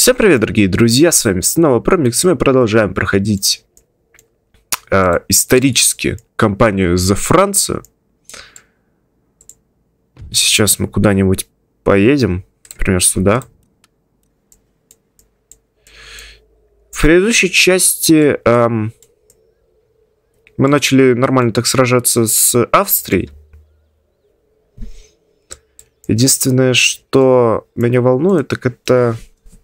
Всем привет, дорогие друзья, с вами снова Промикс, мы продолжаем проходить исторически кампанию за Францию. Сейчас мы куда-нибудь поедем, например, сюда. В предыдущей части мы начали нормально так сражаться с Австрией. Единственное, что меня волнует, так это...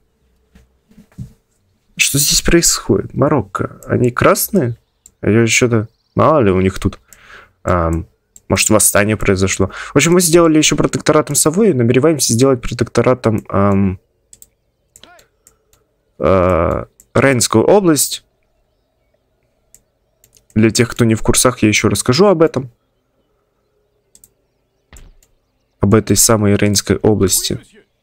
Что здесь происходит? Марокко. Они красные? А что-то... Мало ли у них тут... может, восстание произошло. В общем, мы сделали еще протекторатом Савойи и намереваемся сделать протекторатом Рейнскую область. Для тех, кто не в курсах, я еще расскажу об этом. Об этой самой Рейнской области.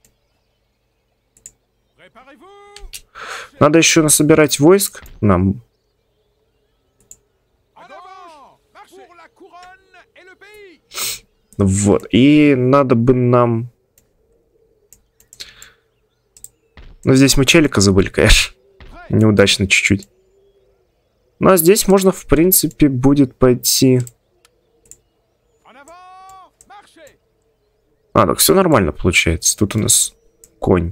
Надо еще насобирать войск нам. Вот. И надо бы нам... Ну, здесь мы челика забыли, конечно. Неудачно чуть-чуть. Ну, а здесь можно, в принципе, будет пойти... А, так все нормально получается. Тут у нас конь.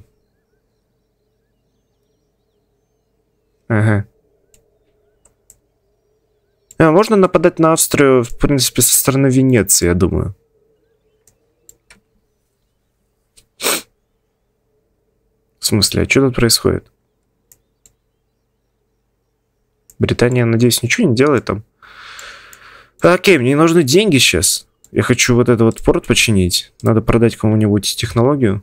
Ага. Можно нападать на Австрию, в принципе, со стороны Венеции, я думаю. В смысле, а что тут происходит? Британия, надеюсь, ничего не делает там. Окей, мне нужны деньги сейчас. Я хочу вот этот вот порт починить. Надо продать кому-нибудь технологию.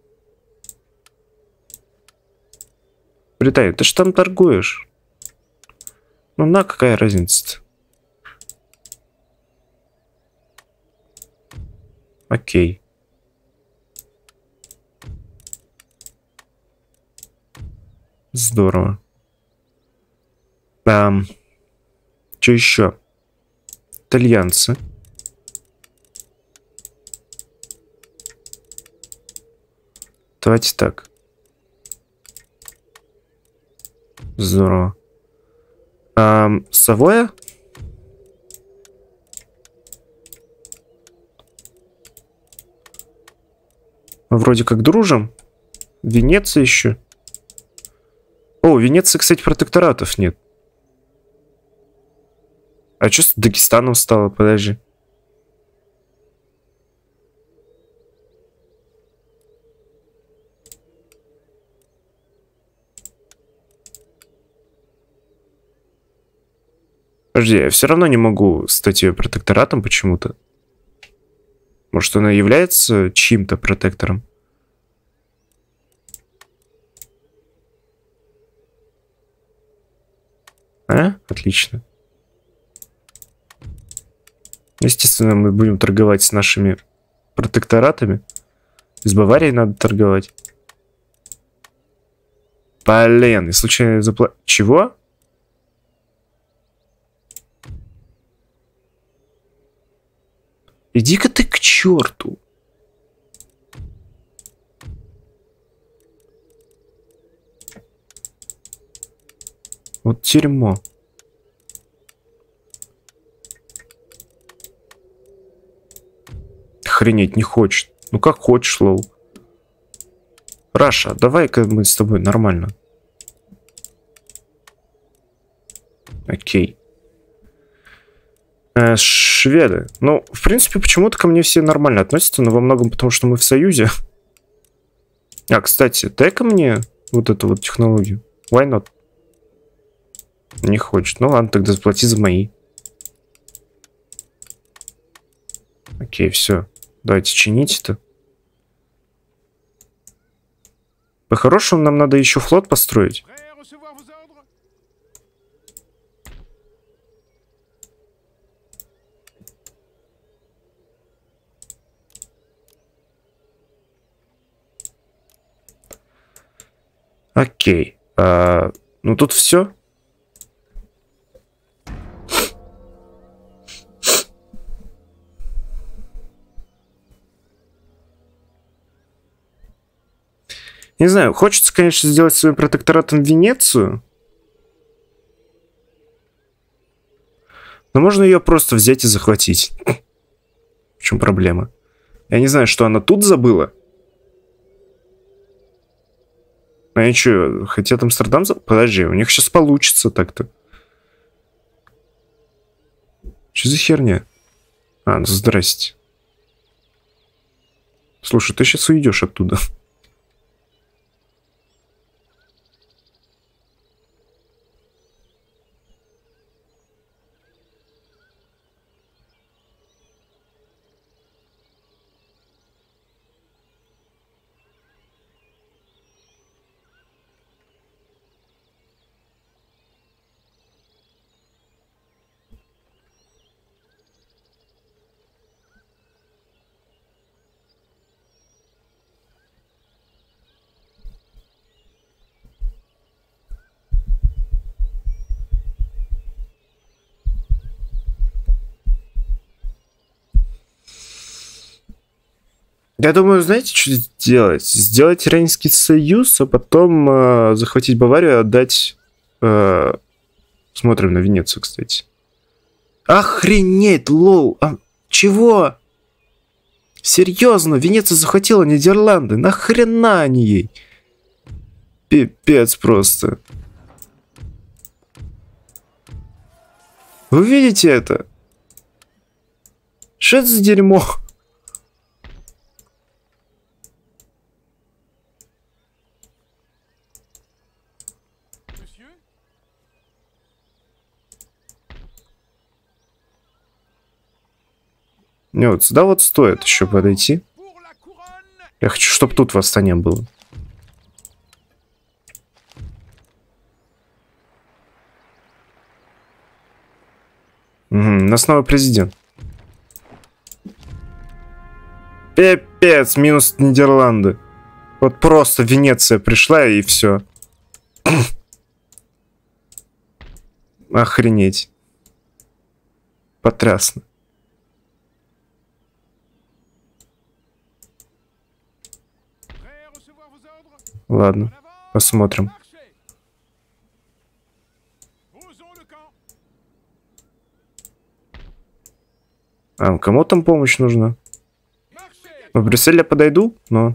Британия, ты ж там торгуешь. Ну на, какая разница-то? Окей. Здорово. Что еще? Итальянцы. Давайте так. Здорово. Савоя? Мы вроде как дружим. Венеция еще. О, Венеции, кстати, протекторатов нет. А что с Дагестаном стало? Подожди. Подожди, я все равно не могу стать ее протекторатом почему-то. Может, она является чьим-то протектором? Отлично. Естественно, мы будем торговать с нашими протекторатами. С Баварией надо торговать. Блин, и случайно заплатил... Чего? Иди-ка ты к черту. Вот дерьмо. Охренеть не хочет. Ну как хочешь, лол. Раша, давай-ка мы с тобой нормально. Окей. Шведы. Ну, в принципе, почему-то ко мне все нормально относятся, но во многом потому, что мы в союзе. А, кстати, дай-ка мне вот эту вот технологию. Why not? Не хочет. Ну ладно, тогда заплати за мои. Окей, все. Давайте чинить это. По-хорошему, нам надо еще флот построить. Окей. Ну тут все. Не знаю, хочется, конечно, сделать своим протекторатом Венецию. Но можно ее просто взять и захватить. В чем проблема? Я не знаю, что она тут забыла. А они что, хотят Амстердам забыть? Подожди, у них сейчас получится так-то. Что за херня? А, ну здрасте. Слушай, ты сейчас уйдешь оттуда. Я думаю, знаете, что сделать? Сделать Рейнский союз, а потом захватить Баварию и отдать... Смотрим на Венецию, кстати. Охренеть, лол! А, чего? Серьезно, Венеция захватила Нидерланды. Нахрена они ей? Пипец просто. Вы видите это? Что это за дерьмо? Не, вот сюда вот стоит еще подойти. Я хочу, чтобы тут восстание было. Угу, у нас новый президент. Пипец, минус Нидерланды. Вот просто Венеция пришла и все. Охренеть. Потрясно. Ладно, посмотрим. А, кому там помощь нужна? В Брюссель я подойду, но...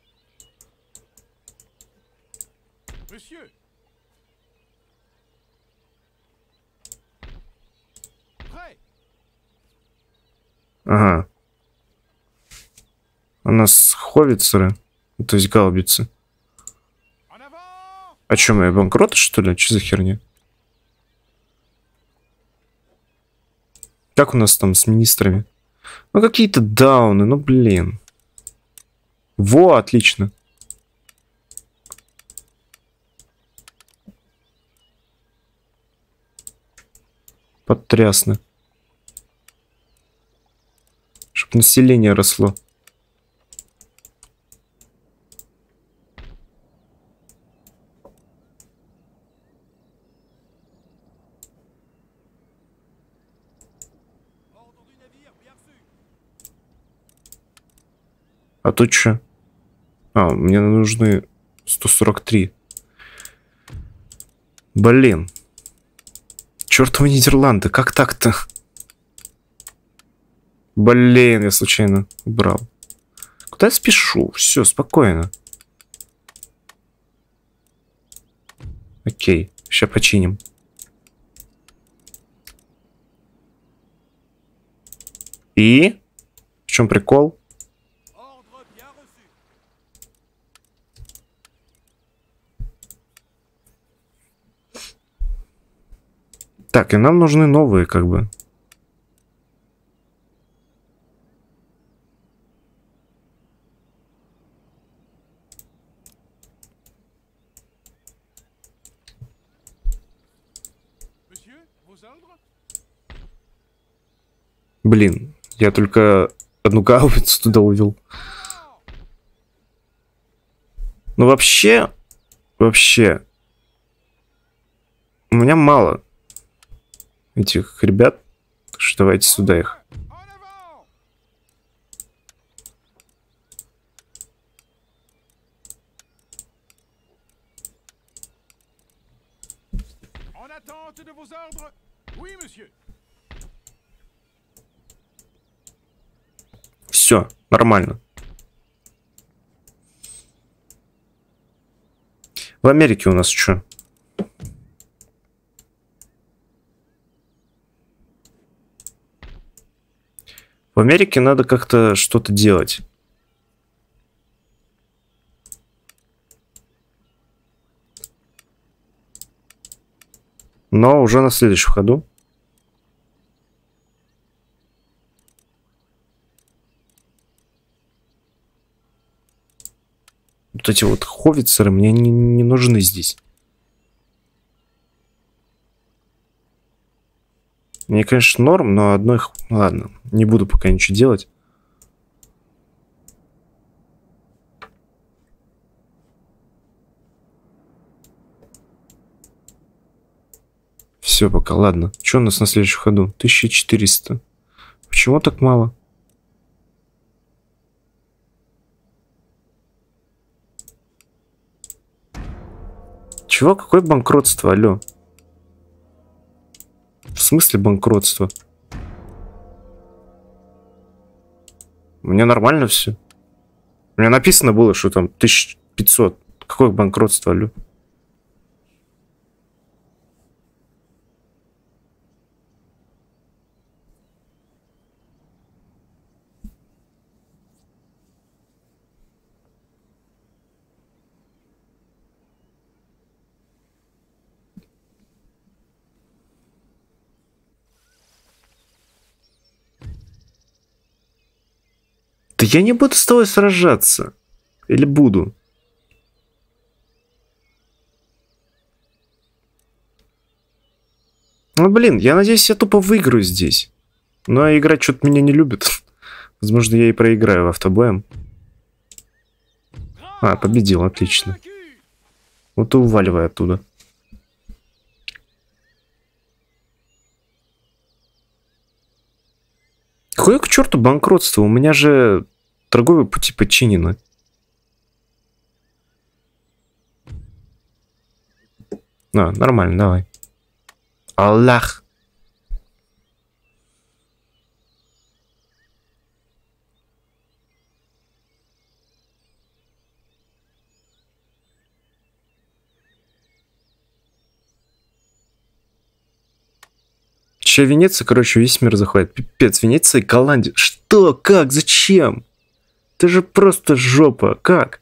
Ага. У нас ховицеры, то есть гаубицы. А что, мы банкроты, что ли? Что за херня? Как у нас там с министрами? Ну, какие-то дауны, ну, блин. Во, отлично. Потрясно. Чтоб население росло. А тут что? А, мне нужны 143. Блин. Чёртовы Нидерланды, как так-то? Блин, я случайно убрал. Куда я спешу? Все, спокойно. Окей, сейчас починим. И? В чем прикол? Так, и нам нужны новые, как бы. Блин, я только одну гаубицу туда увел. Ну вообще, у меня мало этих ребят, так что давайте сюда их. Все, нормально. В Америке у нас что? В Америке надо как-то что-то делать. Но уже на следующем ходу. Вот эти вот ховицеры мне не нужны здесь. Мне, конечно, норм, но одной... Ладно, не буду пока ничего делать. Все пока, ладно. Что у нас на следующем ходу? 1400. Почему так мало? Чего? Какое банкротство? Алло. В смысле банкротство? У меня нормально все. У меня написано было, что там 1500. Какое банкротство, алло? Да я не буду с тобой сражаться. Или буду? Ну, блин, я надеюсь, я тупо выиграю здесь. Но играть что-то меня не любит. Возможно, я и проиграю автобоем. А, победил, отлично. Вот и уваливай оттуда. Какое к черту банкротство? У меня же торговые пути подчинены. А, нормально, давай. Аллах. Че, Венеция, короче, весь мир захватит. Пипец, Венеция и Голландия. Что? Как? Зачем? Это же просто жопа. Как?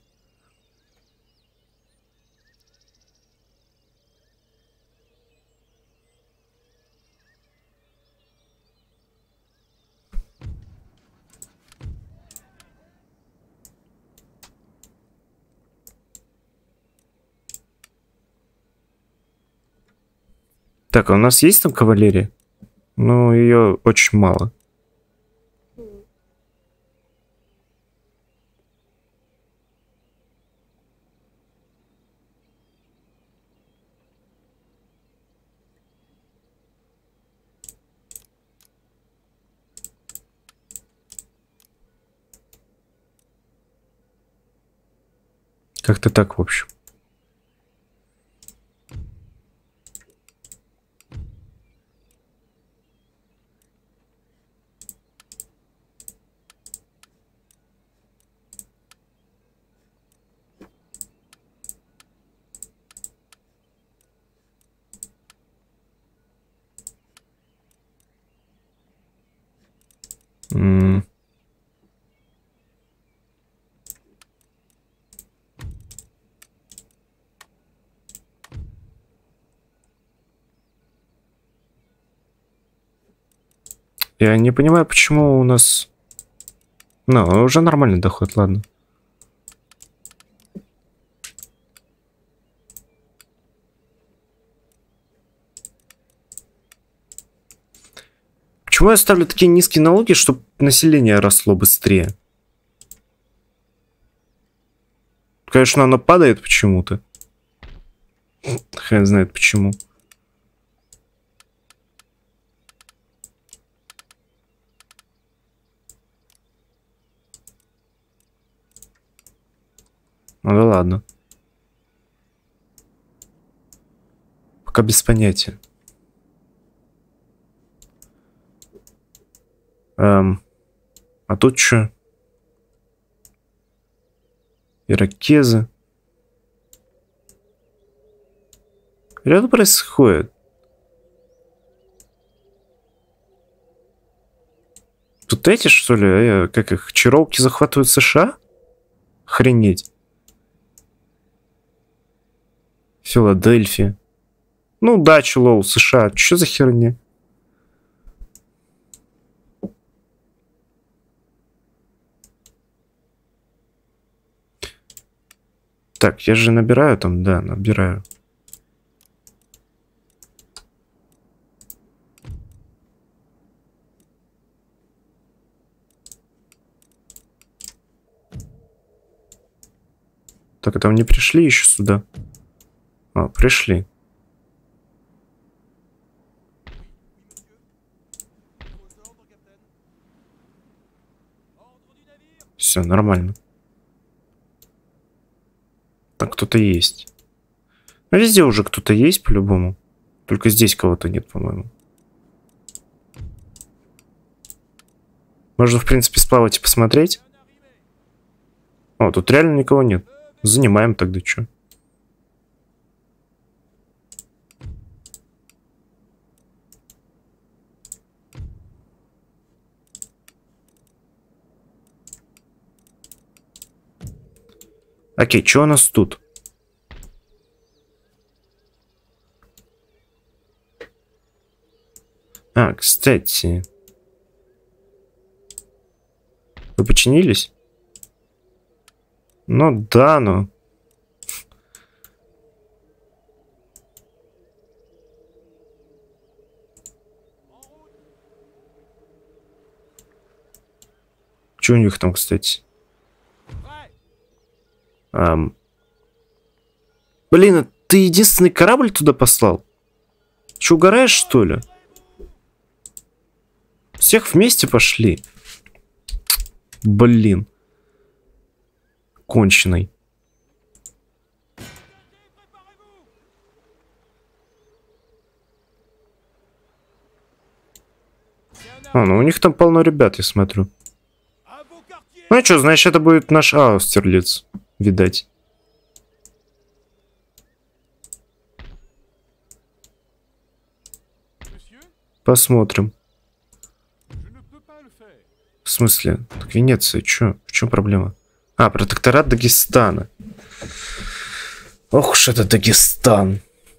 Так, а у нас есть там кавалерия? Ну, ее очень мало. Как-то так, в общем. Я не понимаю, почему у нас... Ну, уже нормальный доход, ладно. Почему я ставлю такие низкие налоги, чтобы население росло быстрее? Конечно, оно падает почему-то. Хрен знает почему. Ну да ладно. Пока без понятия. А тут что? Ирокезы. Что происходит? Тут эти, что ли, как их, чаровки захватывают США? Охренеть. Филадельфия. Ну, дача, лоу, США. Что за херня? Так, я же набираю там, да, набираю. Так, а там не пришли еще сюда? А, пришли. Все, нормально. Там кто-то есть. Ну, везде уже кто-то есть, по-любому. Только здесь кого-то нет, по-моему. Можно, в принципе, сплавать и посмотреть. О, тут реально никого нет. Занимаем тогда, что? Окей, что у нас тут? А, кстати. Вы починились? Ну да, ну. Что у них там, кстати? Блин, а ты единственный корабль туда послал? Че, угораешь, что ли? Всех вместе пошли. Блин. Конченый. А, ну у них там полно ребят, я смотрю. Ну и что, значит, это будет наш Аустерлиц, видать. Посмотрим. В смысле? Так Венеция, чё? В чем проблема? А, протекторат Дагестана. Ох уж это Дагестан.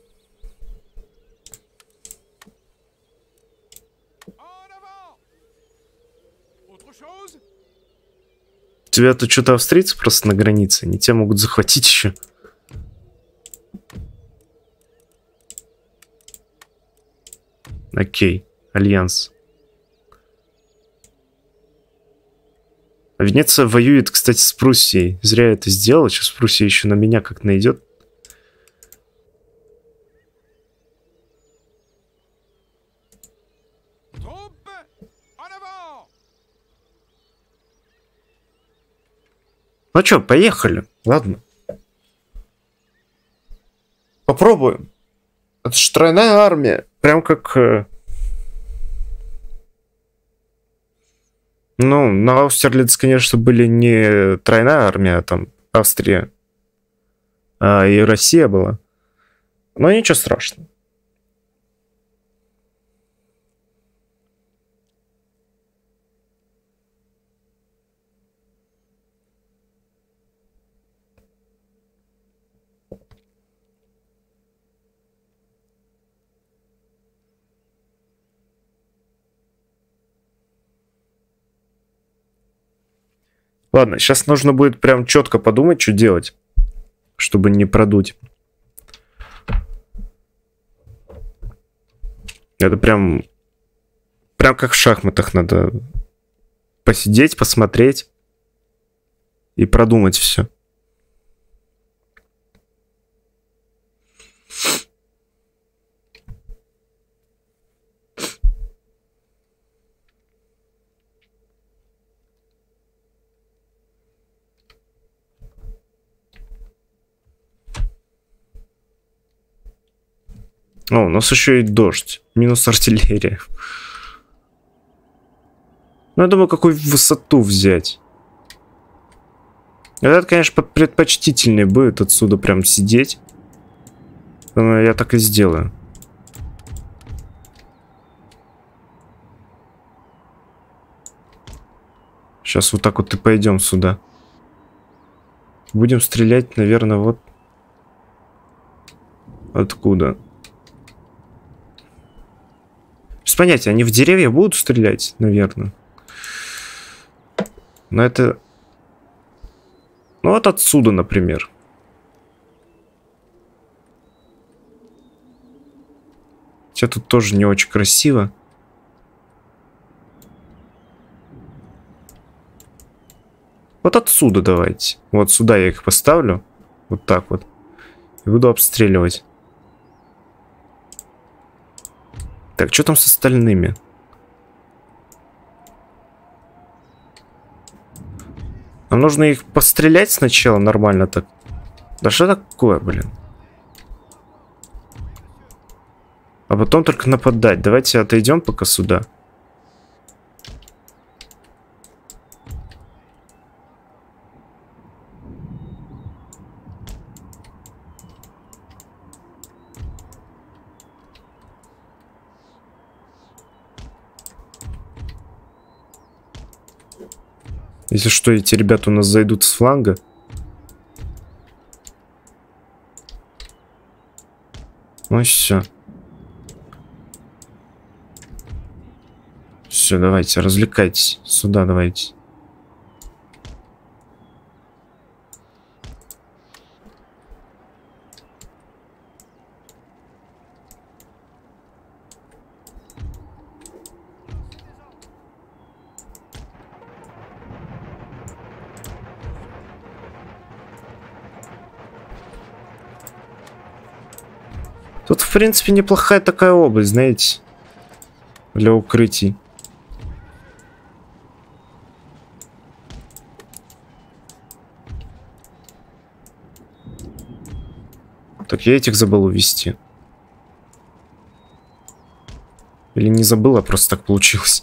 У тебя тут что-то австрийцы просто на границе. Они тебя могут захватить еще. Окей, Альянс. А Венеция воюет, кстати, с Пруссией. Зря я это сделал. Сейчас Пруссия еще на меня как найдет. Ну что, поехали. Ладно. Попробуем. Это же тройная армия. Прям как... Ну, на Аустерлиц, конечно, были не тройная армия, а там Австрия. И Россия была. Но ничего страшного. Ладно, сейчас нужно будет прям четко подумать, что делать, чтобы не продуть. Это прям как в шахматах надо посидеть, посмотреть и продумать все. О, у нас еще и дождь. Минус артиллерия. Ну, я думаю, какую высоту взять. Это, конечно, предпочтительнее будет отсюда прям сидеть. Но я так и сделаю. Сейчас вот так вот и пойдем сюда. Будем стрелять, наверное, вот откуда. Без понятия, они в деревья будут стрелять, наверное. Но это... Ну вот отсюда, например. Хотя тут тоже не очень красиво. Вот отсюда давайте. Вот сюда я их поставлю. Вот так вот. И буду обстреливать. Так, что там с остальными? Нам нужно их пострелять сначала нормально так. Да что такое, блин? А потом только нападать. Давайте отойдем пока сюда. Если что, эти ребята у нас зайдут с фланга. Ну и все. Все, давайте, развлекайтесь. Сюда давайте. Тут, в принципе, неплохая такая область, знаете, для укрытий. Так, я этих забыл увести. Или не забыл, а просто так получилось.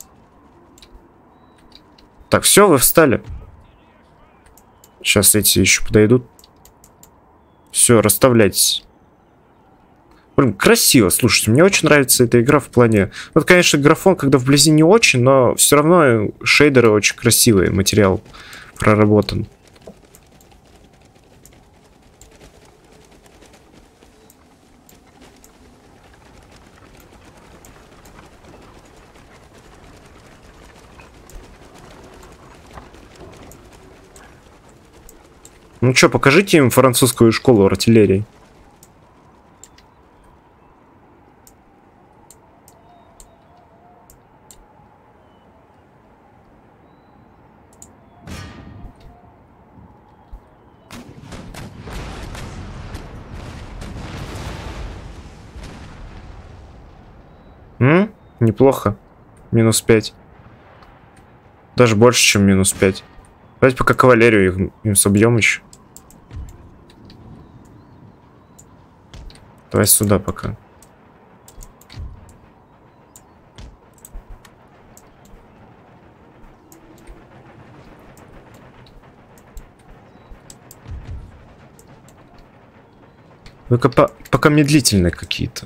Так, все, вы встали. Сейчас эти еще подойдут. Все, расставляйтесь. Блин, красиво, слушайте, мне очень нравится эта игра в плане... Вот, конечно, графон, когда вблизи не очень, но все равно шейдеры очень красивые, материал проработан. Ну что, покажите им французскую школу артиллерии. Неплохо. Минус 5. Даже больше, чем минус 5. Давайте пока кавалерию им собьем еще. Давай сюда пока. Только пока медлительные какие-то.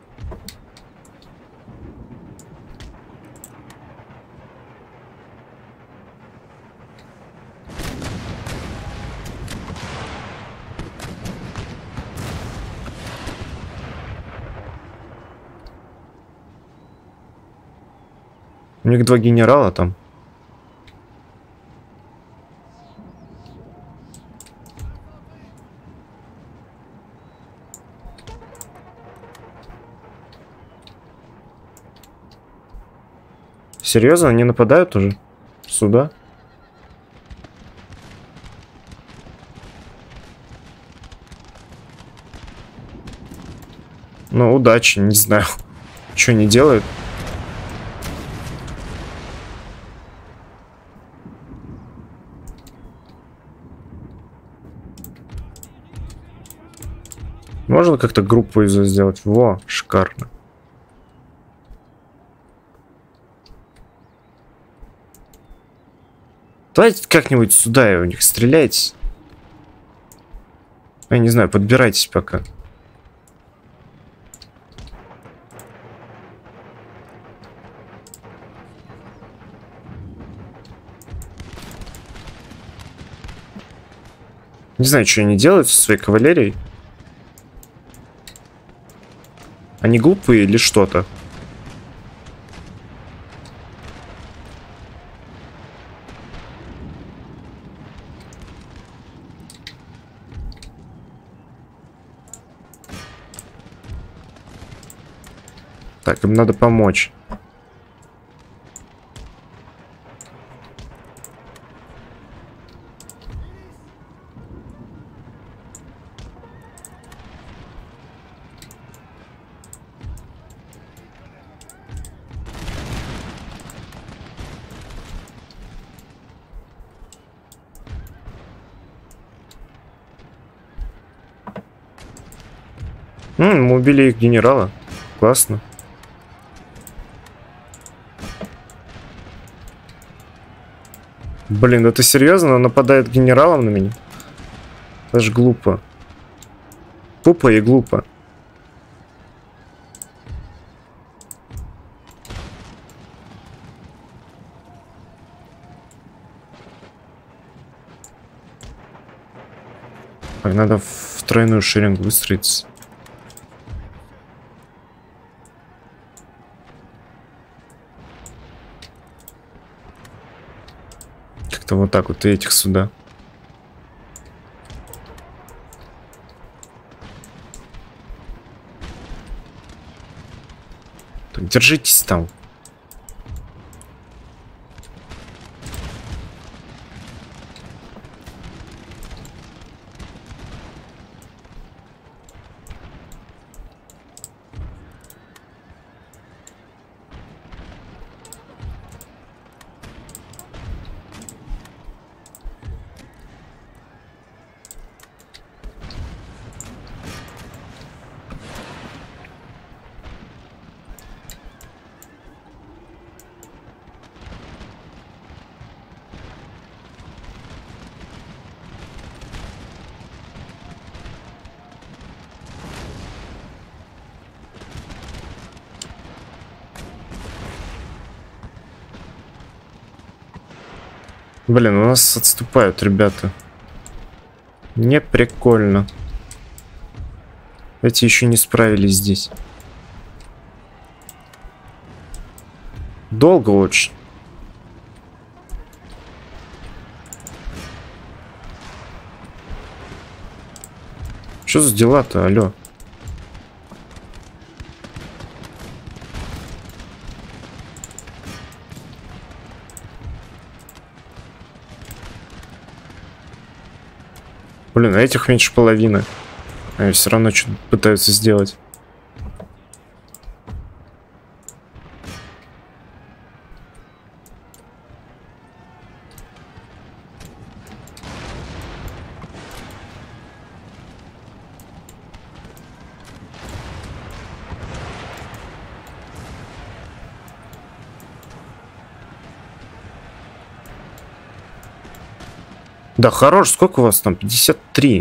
У них 2 генерала там. Серьезно, они нападают уже? Сюда? Ну, удачи, не знаю. Что они делают? Можно как-то группу из сделать? Во, шикарно. Давайте как-нибудь сюда и у них стреляйте. Я не знаю, подбирайтесь пока. Не знаю, что они делают со своей кавалерией. Они глупые или что-то? Так, им надо помочь. Мы убили их генерала. Классно. Блин, это серьезно? Он нападает генералом на меня? Это ж глупо. Тупо и глупо. Так, надо в тройную шеренгу выстроиться. Как-то вот так вот и этих сюда. Так, держитесь там. Блин, у нас отступают ребята. Не прикольно. Эти еще не справились здесь. Долго очень. Что за дела-то, алло? Блин, а этих меньше половины. Они все равно что-то пытаются сделать. Да хорош, сколько у вас там? 53.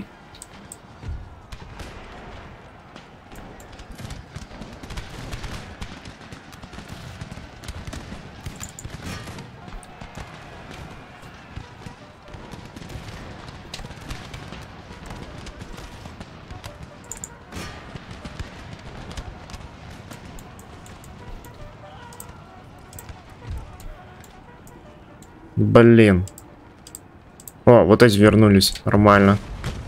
Блин. О, вот эти вернулись. Нормально.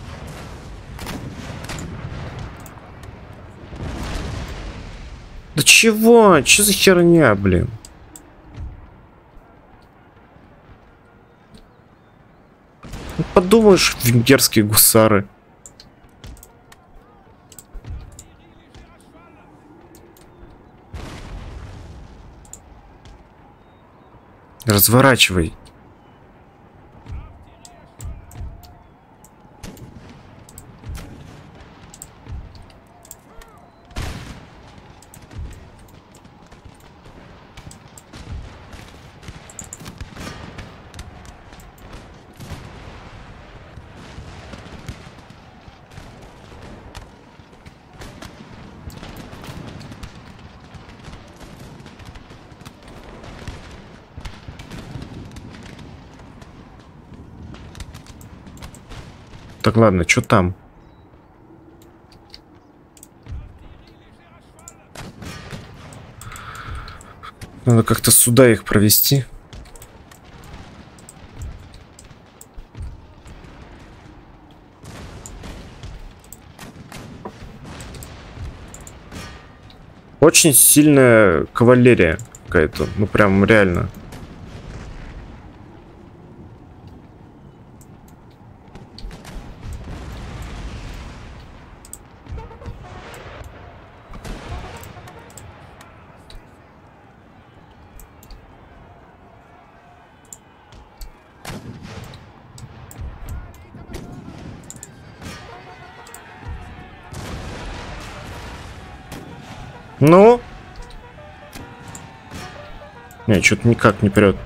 Да чего? Че за херня, блин? Ну, подумаешь, венгерские гусары. Разворачивай. Так, ладно, что там? Надо как-то сюда их провести. Очень сильная кавалерия какая-то. Ну, прям реально. Ну? Не, что-то никак не прет.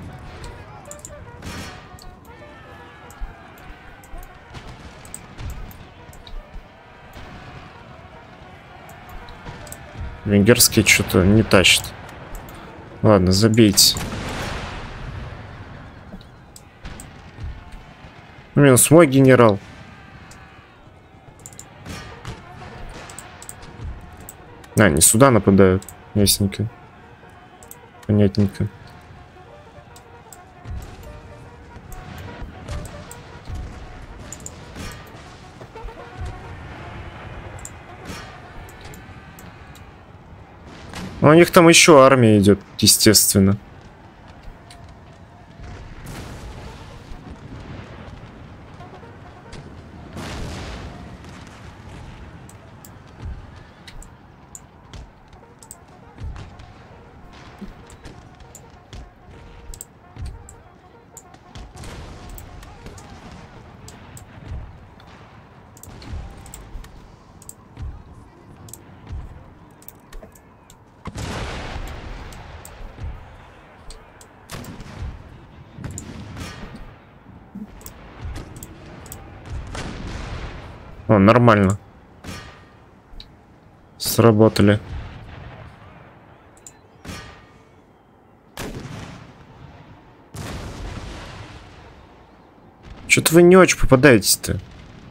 Венгерские что-то не тащат. Ладно, забейте. Минус мой генерал. А, не сюда нападают. Ясненько. Понятненько. У них там еще армия идет, естественно. О, нормально. Сработали. Что-то вы не очень попадаете-то.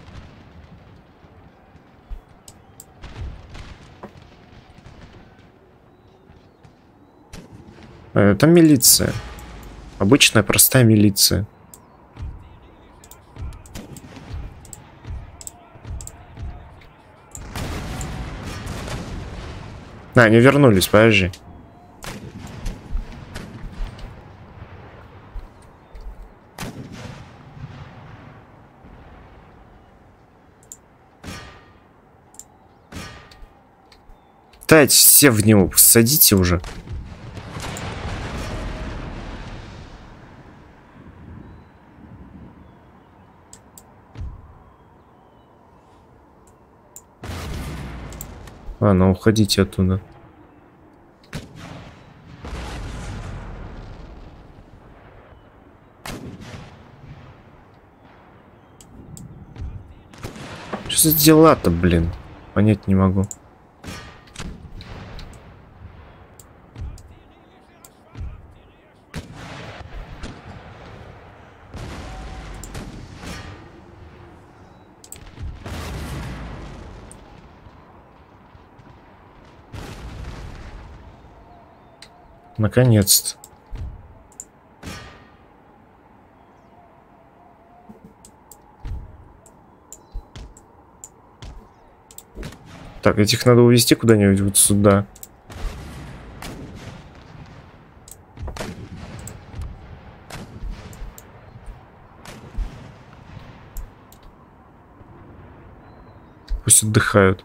Это милиция. Обычная простая милиция. А, они вернулись, подожди. Дайте все в него, садите уже. Ладно, уходите оттуда. Что за дела-то, блин? Понять не могу. Наконец-то. Так, этих надо увезти куда-нибудь вот сюда. Пусть отдыхают.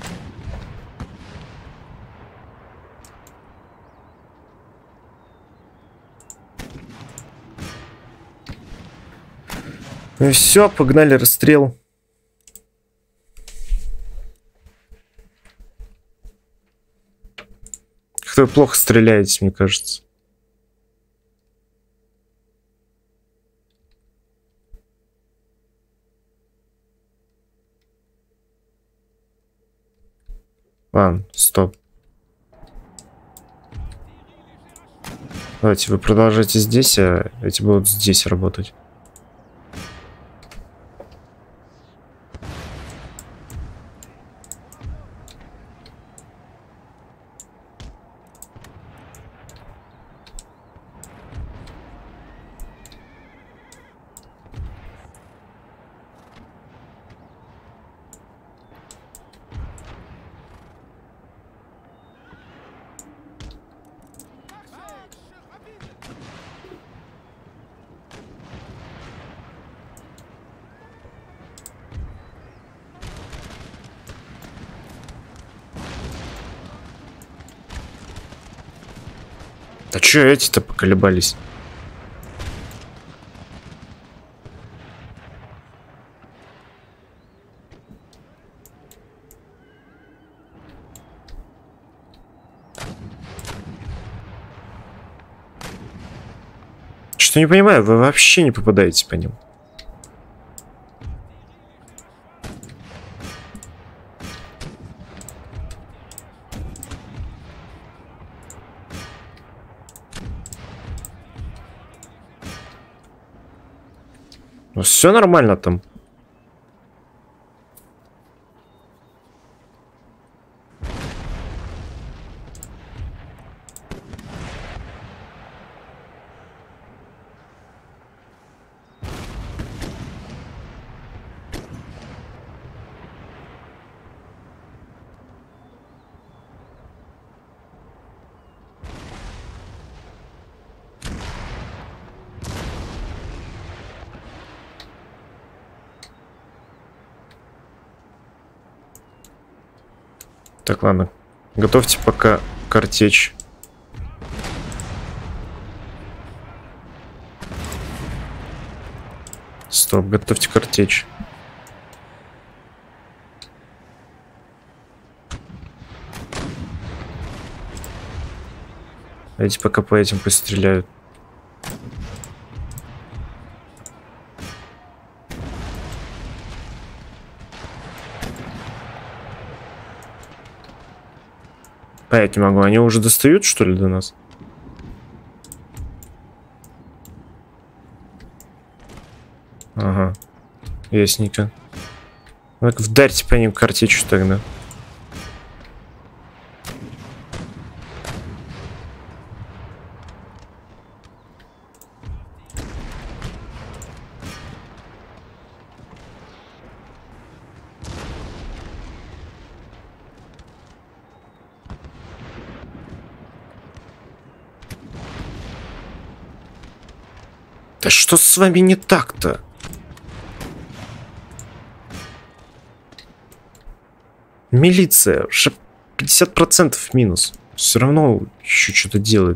Ну и все, погнали расстрел. Как-то вы плохо стреляете, мне кажется. Ладно, стоп. Давайте вы продолжайте здесь, а эти будут здесь работать. Да чё эти-то поколебались? Что не понимаю, вы вообще не попадаете по ним. Ну все нормально там. Так, ладно. Готовьте пока картечь. Стоп, готовьте картечь. Эти пока по этим постреляют. Понять не могу, они уже достают, что ли, до нас? Ага. Ясненько. Так, вдарьте по ним картечью тогда. Да что с вами не так-то? Милиция, 50% минус. Все равно еще что-то делает.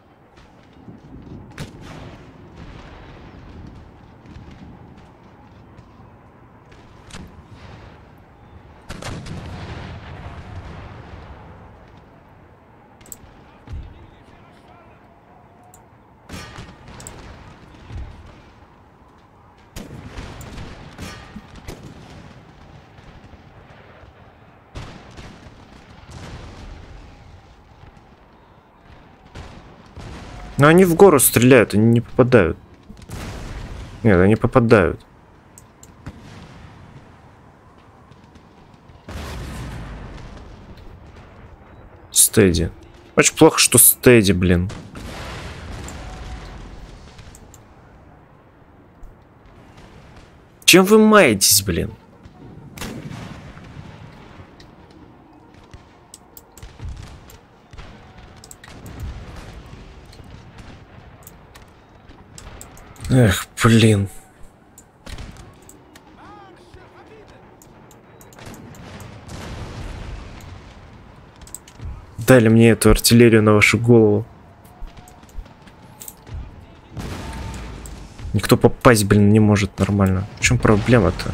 Но они в гору стреляют, они не попадают. Нет, они попадают. Стеди. Очень плохо, что стеди, блин. Чем вы маетесь, блин? Эх, блин. Дали мне эту артиллерию на вашу голову. Никто попасть, блин, не может нормально. В чем проблема-то?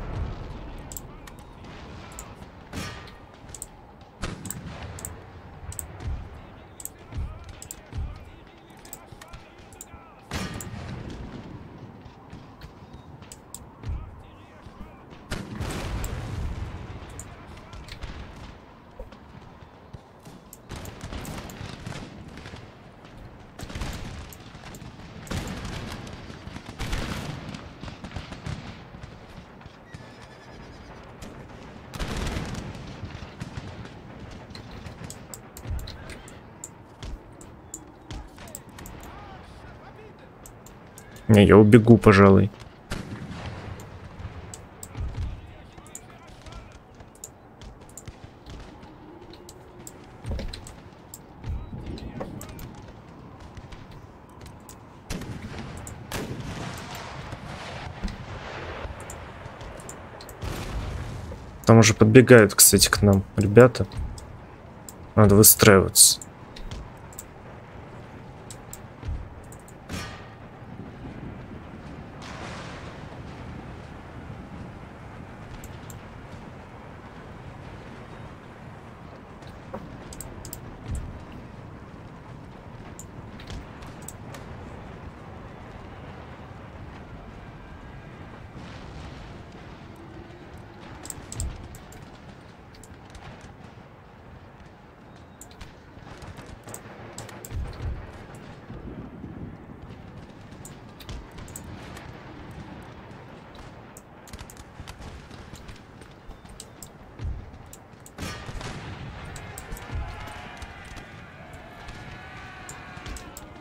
Не, я убегу, пожалуй. Там уже подбегают, кстати, к нам ребята. Надо выстраиваться.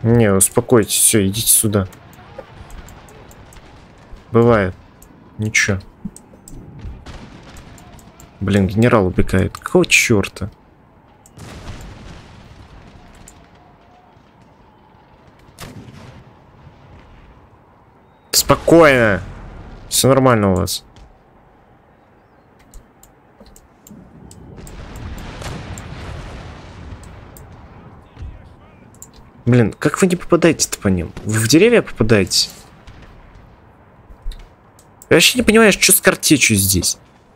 Не, успокойтесь, все, идите сюда. Бывает. Ничего. Блин, генерал убегает. Какого черта? Спокойно. Все нормально у вас. Блин, как вы не попадаете-то по ним? Вы в деревья попадаете? Я вообще не понимаю, что с картечью здесь.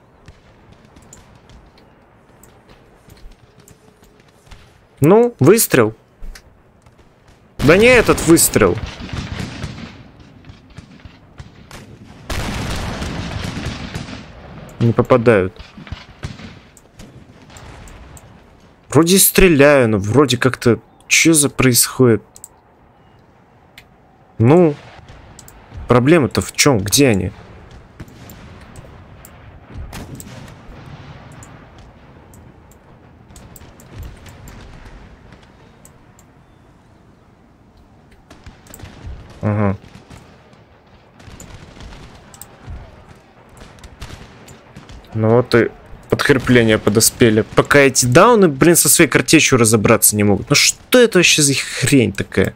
Ну, выстрел. Да не этот выстрел. Не попадают. Вроде стреляю, но вроде как-то... Что за происходит? Ну, проблема-то в чем? Где они? Ага. Ну вот и подкрепления подоспели. Пока эти дауны, блин, со своей картечью разобраться не могут. Ну что это вообще за хрень такая?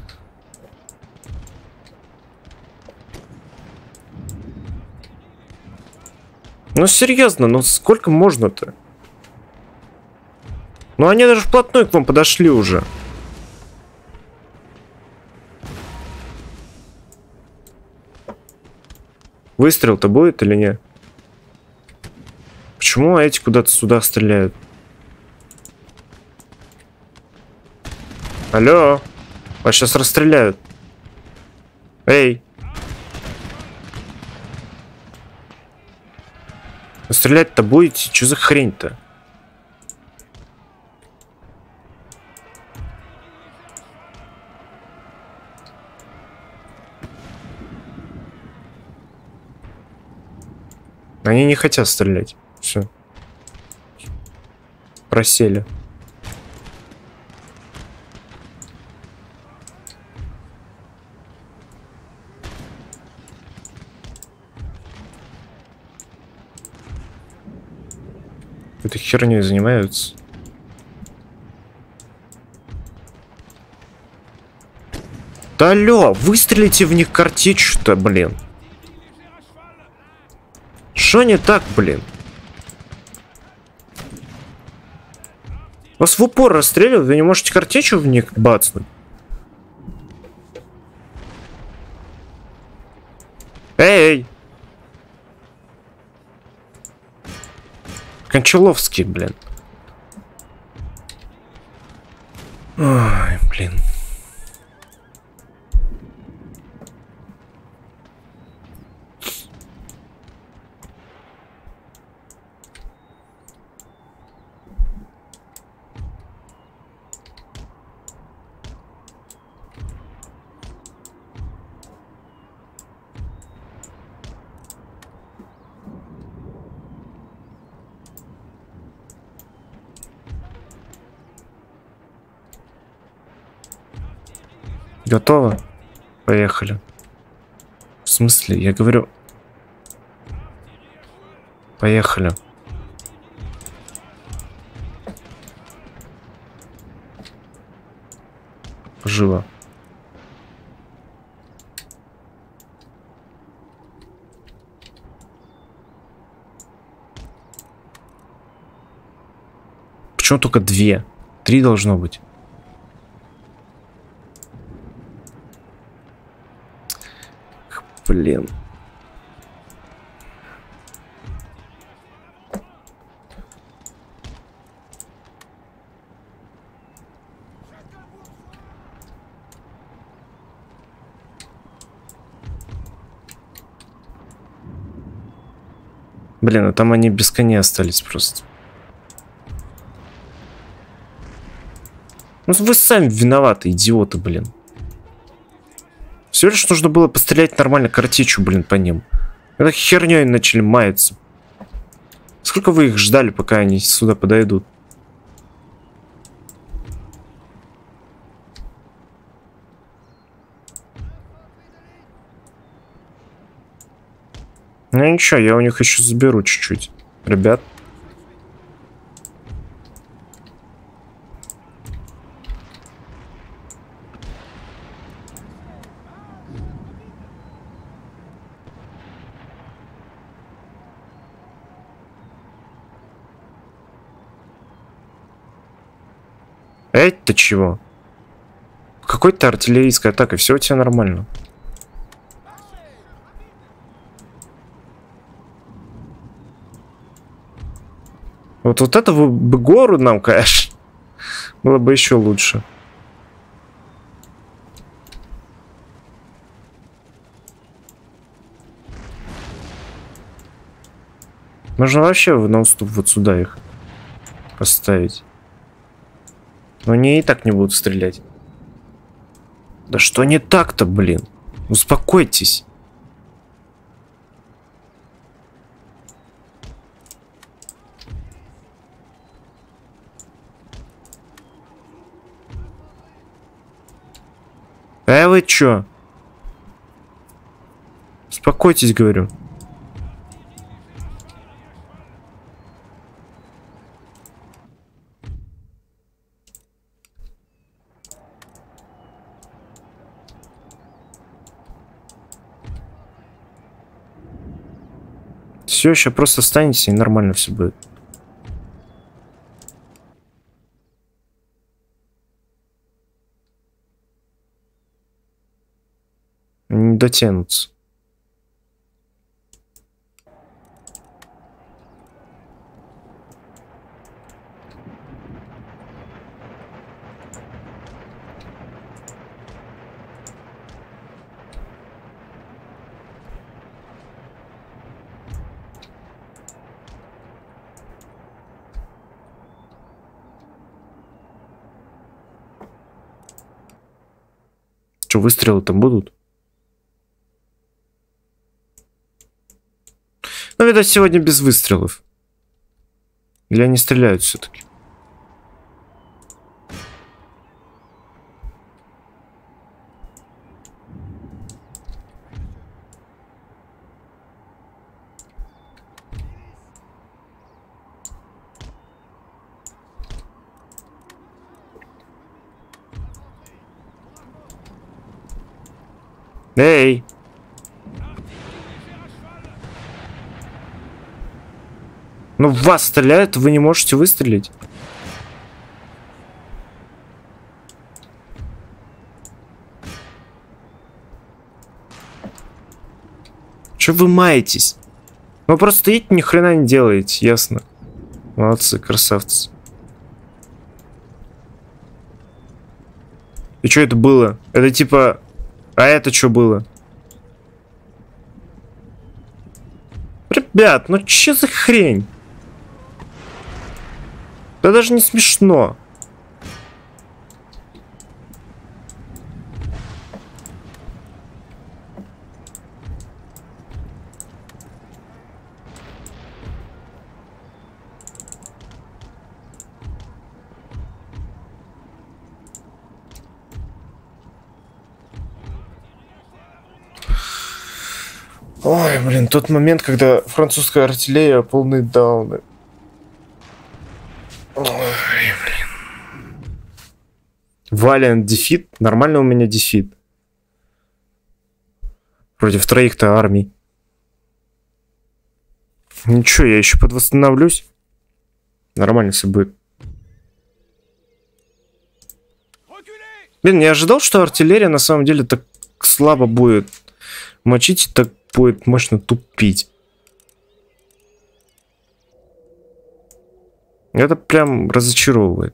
Ну серьезно, ну сколько можно-то? Ну они даже вплотную к вам подошли уже. Выстрел-то будет или нет? Почему эти куда-то сюда стреляют? Алло, вас сейчас расстреляют. Эй. Стрелять-то будете? Что за хрень-то? Они не хотят стрелять. Все. Просели. Этой херней занимаются. Да алло, выстрелите в них картечью-то, блин. Что не так, блин? Вас в упор расстреливают, вы не можете картечью в них бацнуть. Эй! Кончаловский, блин. Ой, блин. Готово? Поехали. В смысле? Я говорю... Поехали. Живо. Почему только 2? 3 должно быть. Блин. Блин, а там они без коней остались просто. Ну вы сами виноваты, идиоты, блин. Всего лишь нужно было пострелять нормально картечью, блин, по ним. Это херней начали маяться. Сколько вы их ждали, пока они сюда подойдут? Ну ничего, я у них еще заберу чуть-чуть. Ребят. Это чего? Какой-то артиллерийская атака, все у тебя нормально. Вот этого бы гору нам, конечно, было бы еще лучше. Можно вообще на уступ вот сюда их поставить. Но они и так не будут стрелять. Да что не так-то, блин? Успокойтесь. Вы чё? Успокойтесь, говорю. Все, еще просто встанете и нормально все будет. Не дотянутся. Что, выстрелы-то будут? Ну, видать, сегодня без выстрелов. Или они стреляют все-таки? Эй! Ну, в вас стреляют, вы не можете выстрелить. Че вы маетесь? Вы просто стоите, ни хрена не делаете, ясно. Молодцы, красавцы. И что это было? Это типа... А это что было? Ребят, ну че за хрень? Это даже не смешно. Ой, блин, тот момент, когда французская артиллерия полные дауны. Ой, блин. Valiant дефит. Нормально у меня дефит. Против троих-то армий. Ничего, я еще подвосстановлюсь. Нормально все будет. Блин, не ожидал, что артиллерия на самом деле так слабо будет мочить и так будет мощно тупить. Это прям разочаровывает.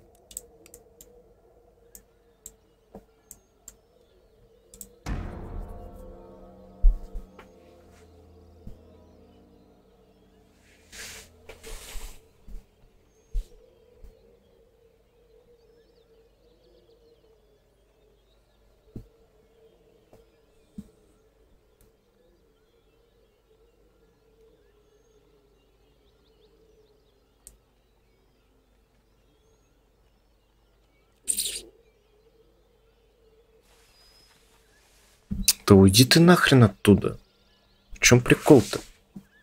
Да уйди ты нахрен оттуда. В чем прикол-то?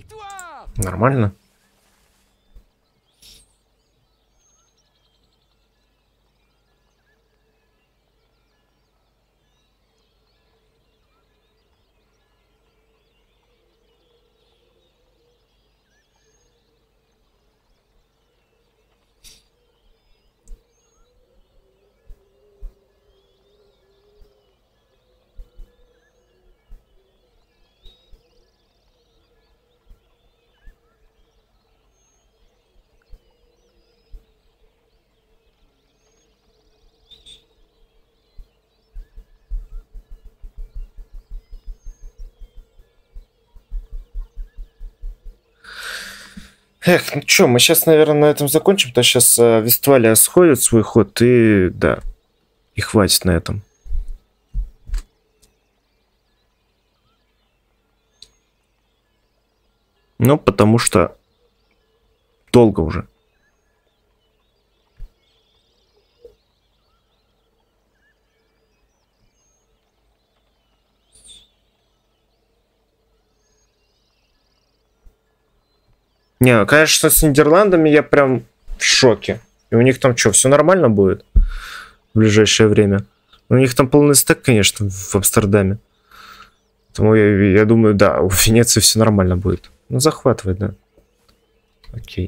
Нормально. Эх, ну чё, мы сейчас, наверное, на этом закончим, потому что сейчас Вестфалия сходит свой ход, и да, и хватит на этом. Ну, потому что долго уже. Не, ну, конечно, с Нидерландами я прям в шоке. И у них там что, все нормально будет в ближайшее время? У них там полный стек, конечно, в Амстердаме. Поэтому я думаю, да, у Венеции все нормально будет. Ну, захватывай, да. Окей.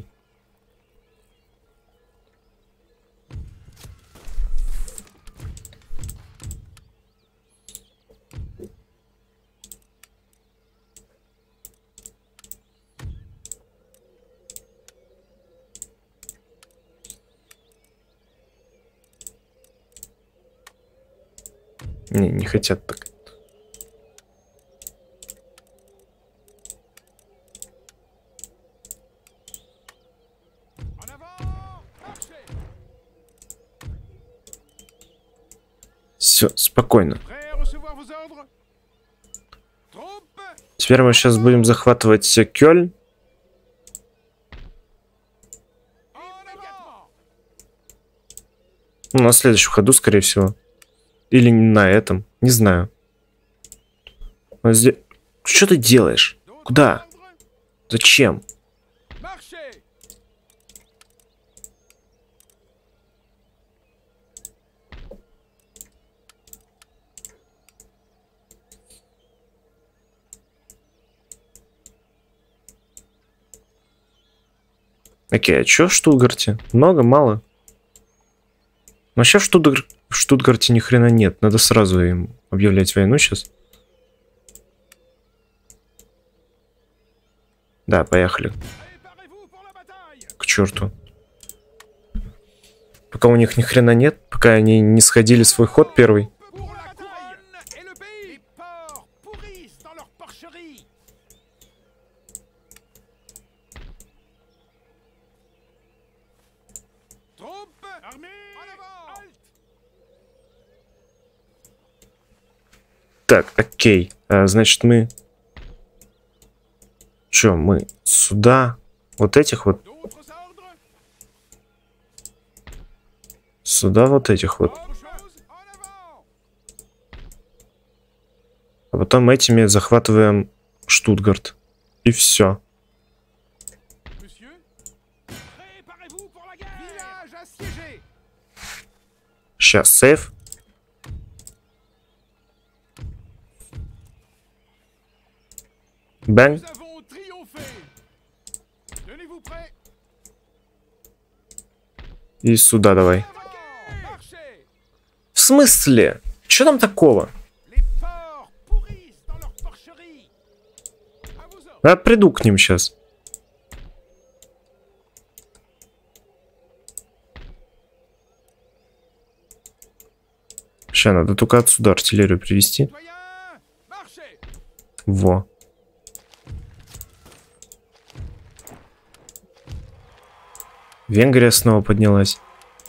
Не хотят так. Все, спокойно. Теперь мы сейчас будем захватывать Кёльн. Ну, на следующем ходу, скорее всего. Или на этом. Не знаю. Вот здесь... Что ты делаешь? Куда? Зачем? Окей, а чё в Штутгарте? Много, мало? Вообще в Штутгарте ни хрена нет. Надо сразу им объявлять войну сейчас. Да, поехали. К черту. Пока у них ни хрена нет, пока они не сходили свой ход первый. Так, окей. Значит, мы... Чё, мы сюда? Вот этих вот? Сюда вот этих вот. А потом этими захватываем Штутгарт. И все. Сейчас, сейф. Бэнг. И сюда давай. В смысле? Что там такого? Я приду к ним сейчас. Сейчас надо только отсюда артиллерию привести. Во. Венгрия снова поднялась.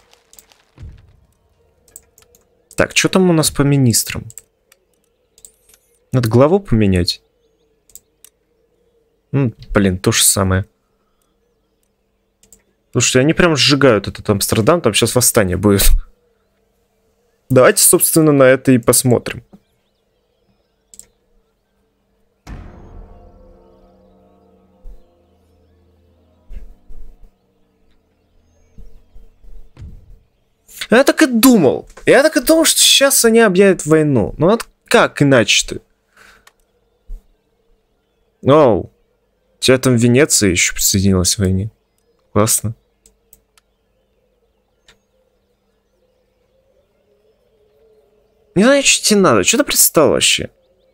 Так, что там у нас по министрам? Надо главу поменять. Ну, блин, то же самое. Слушайте, они прям сжигают этот Амстердам, там сейчас восстание будет. Давайте, собственно, на это и посмотрим. Я так и думал. Я так и думал, что сейчас они объявят войну. Ну вот как иначе-то? Оу. У тебя там Венеция еще присоединилась к войне. Классно. Не знаю, что тебе надо. Что ты пристал вообще?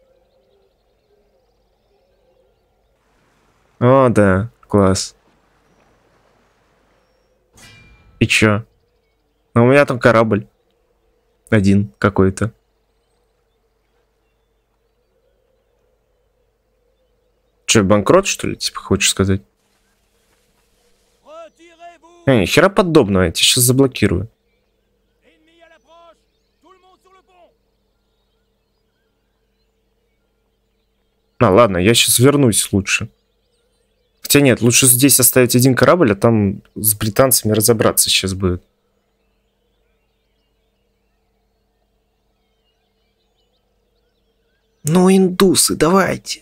О, да. Класс. И чё? Ну, у меня там корабль. Один какой-то. Че, банкрот, что ли, типа, хочешь сказать? Ни хера подобного, я тебя сейчас заблокирую. А, ладно, я сейчас вернусь лучше. Хотя нет, лучше здесь оставить один корабль, а там с британцами разобраться сейчас будет. Ну, индусы, давайте.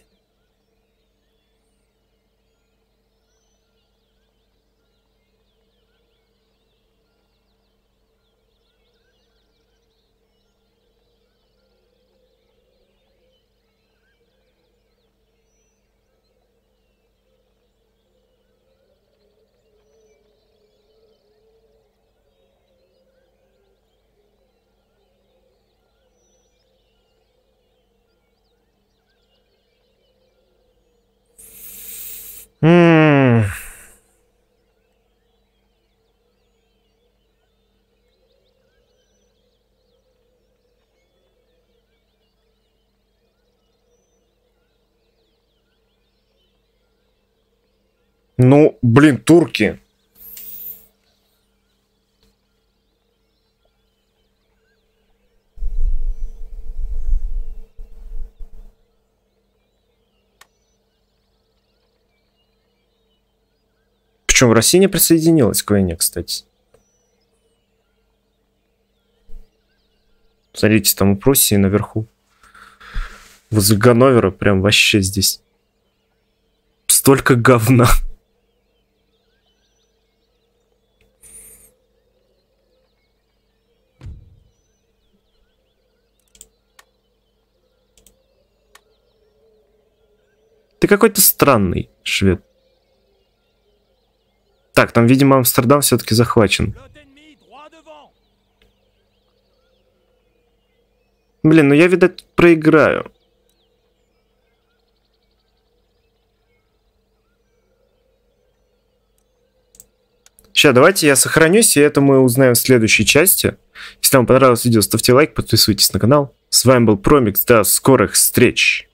Ну, блин, турки. Причем Россия не присоединилась к войне, кстати. Смотрите, там у Пруссии наверху. Возле Ганновера прям вообще здесь. Столько говна. Ты какой-то странный, швед. Так, там, видимо, Амстердам все-таки захвачен. Блин, ну я, видать, проиграю. Сейчас, давайте я сохранюсь, и это мы узнаем в следующей части. Если вам понравилось видео, ставьте лайк, подписывайтесь на канал. С вами был Промикс, до скорых встреч!